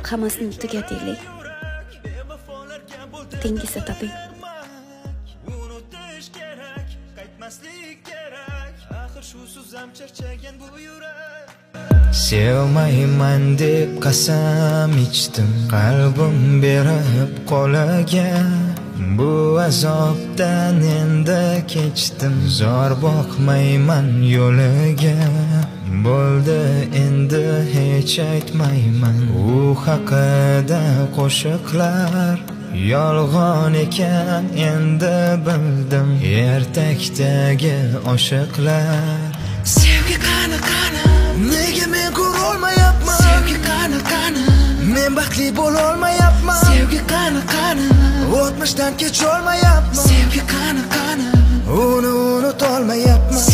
hammasini tugataylik. Tengisi toping. Sevmayman deb qasam ichdim, qalbim berib qo'liga. Bu azobdan endi kechdim, zor boqmayman yo'liga. Bo'ldi endi hech aytmayman u haqida qo'shiqlar. Yolg'on ekan endi bildim ertakdagi oshiqlar. Sevgi qani qani, Nega men ko'rolmayapman? sevgi qani qani, Men baxtli bo'lolmayapman. sevgi qani qani, O'tmishdan kecholmayapman. sevgi qani qani. Uni unutolmayapman.